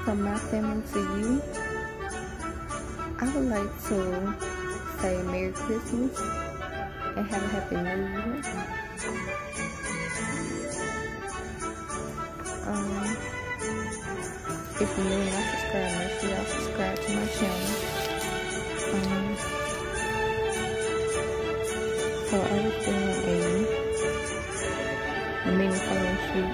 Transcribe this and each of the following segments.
from my family to you. I would like to say Merry Christmas and have a Happy New Year. If you're new and not subscribed, make sure y'all subscribe to my channel. So I was doing a mini photo shoot.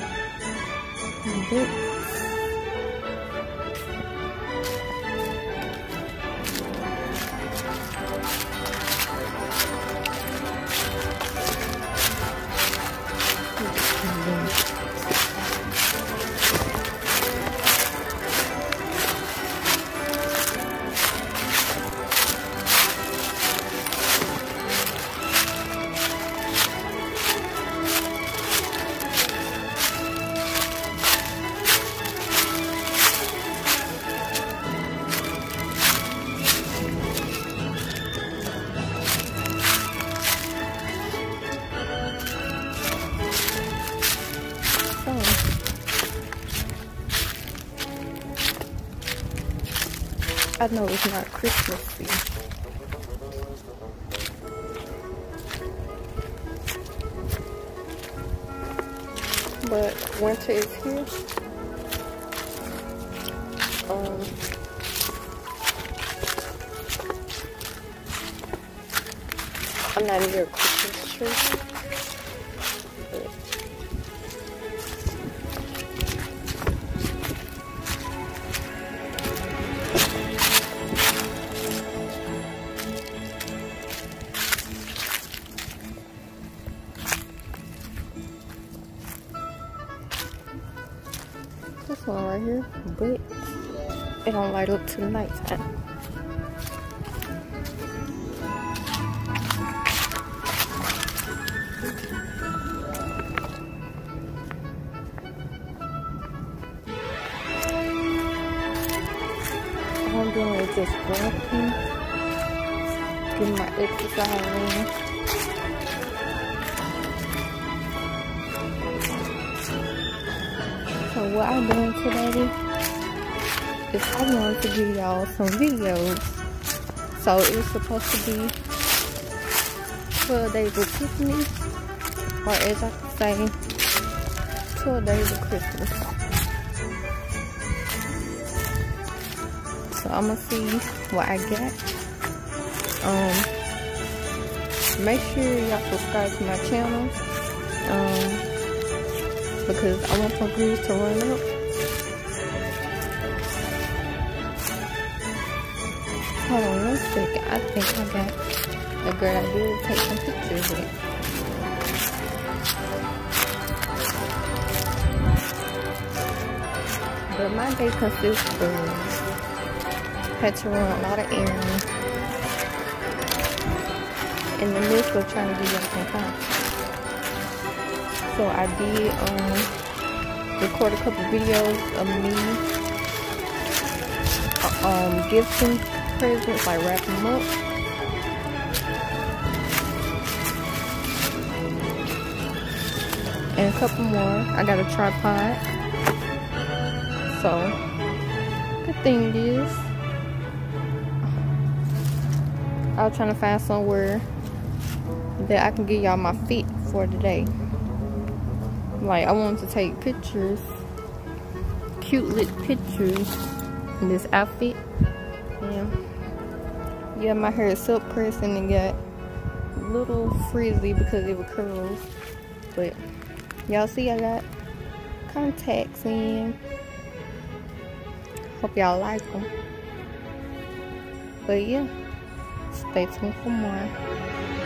I know it's not Christmassy, but winter is here. I'm not near a Christmas tree. This one right here, but it don't light up till nighttime. All I'm doing is just walking, getting my exercise in. So what I'm doing today is I wanted to give y'all some videos. So it's supposed to be 12 days of Epiphany, or as I could say, 12 days of Christmas. So I'm gonna see what I got. Make sure y'all subscribe to my channel. Because I want some views to run up. Hold on one second. I think I got a good idea to take some pictures with. But my day consists of had to run a lot of errands in the midst of trying to do some content. So I did record a couple videos of me gifting presents, like wrapping them up. And a couple more. I got a tripod. So the thing is, I was trying to find somewhere that I can give y'all my fit for today. Like, I wanted to take pictures, cute lit pictures in this outfit. Yeah, my hair is silk pressed and it got a little frizzy because it was curls. But y'all see I got contacts in. Hope y'all like them. But yeah, stay tuned for more.